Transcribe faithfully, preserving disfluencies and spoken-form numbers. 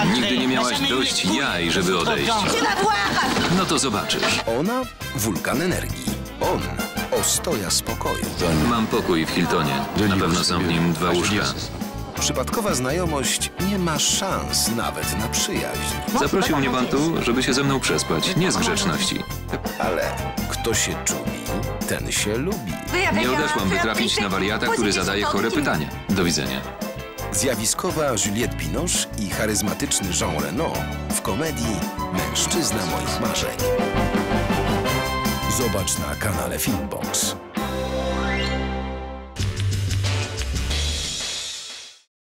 Nigdy nie miałaś dość jaj, żeby odejść. No to zobaczysz. Ona wulkan energii. On ostoja spokoju. Mam pokój w Hiltonie. Na pewno są w nim dwa łóżka. Przypadkowa znajomość nie ma szans nawet na przyjaźń. Zaprosił mnie pan tu, żeby się ze mną przespać. Nie z grzeczności. Ale kto się czubi, ten się lubi. Nie odeszłam, by trafić na wariata, który zadaje chore pytania. Do widzenia. Zjawiskowa Juliette Binoche i charyzmatyczny Jean Reno w komedii Mężczyzna moich marzeń. Zobacz na kanale Filmbox.